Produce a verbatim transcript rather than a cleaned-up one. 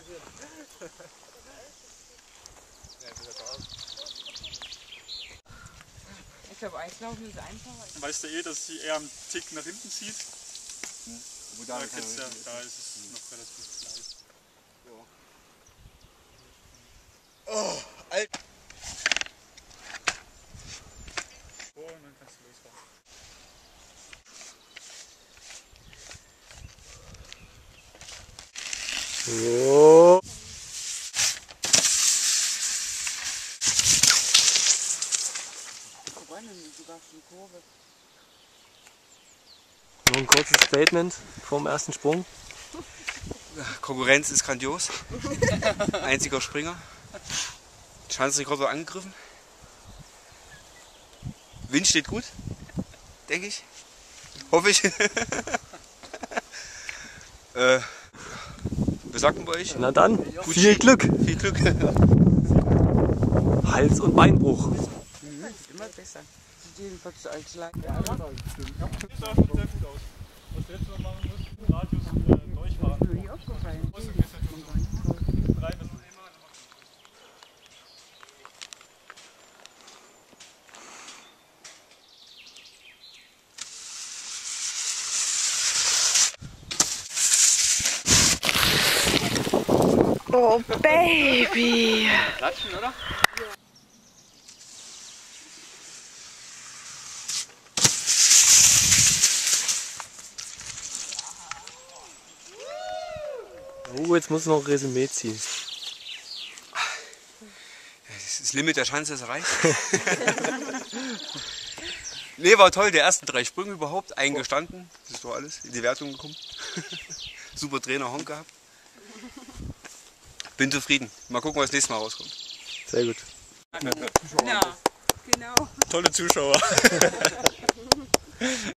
Ich glaube, Eislaufen ist einfacher. Weißt du eh, dass sie eher am Tick nach hinten zieht? Hm. Wo da, da, kann ja, nicht da ist es hm. noch relativ leicht. Ja. Oh, Alter! Oh, und dann kannst du losfahren. So. Nur ein kurzes Statement vor dem ersten Sprung. Konkurrenz ist grandios. Einziger Springer. Schanzenrekord wird angegriffen. Wind steht gut, denke ich. Hoffe ich. äh, wir sagten bei euch. Na dann, Gut viel Ski. Glück. Viel Glück. Hals- und Beinbruch. Mhm, immer besser. Jedenfalls als Leid. Ja, das sieht sehr gut aus. Was du jetzt noch machen musst, Radius äh, durchfahren. Das ist mir aufgefallen. Musst du jetzt schon so rein, das ist immer. Oh, Baby! Klatschen, oder? Oh, jetzt muss noch ein Resümee ziehen. Das Limit der Schanze ist erreicht. Nee, war toll. Die ersten drei Sprünge überhaupt eingestanden. Das ist doch alles in die Wertung gekommen. Super Trainer Honk gehabt. Bin zufrieden. Mal gucken, was das nächste Mal rauskommt. Sehr gut. Ja, genau. Tolle Zuschauer.